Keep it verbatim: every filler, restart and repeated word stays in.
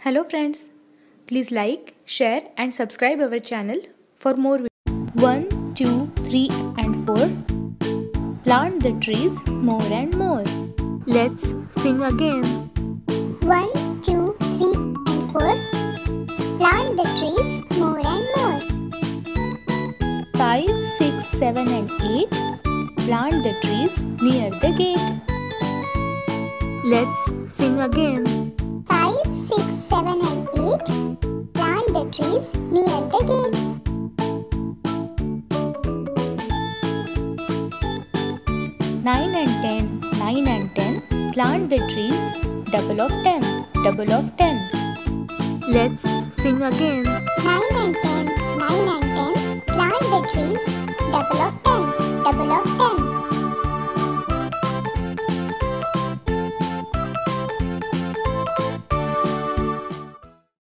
Hello friends, please like, share and subscribe our channel for more videos. one, two, three and four. Plant the trees more and more. Let's sing again. one, two, three and four. Plant the trees more and more. five, six, seven and eight. Plant the trees near the gate. Let's sing again. five, six, seven and eight. Plant the trees near the gate. nine and ten, nine and ten. Plant the trees double of ten, double of ten. Let's sing again. nine and ten, nine and ten. Plant the trees double of ten, double of ten.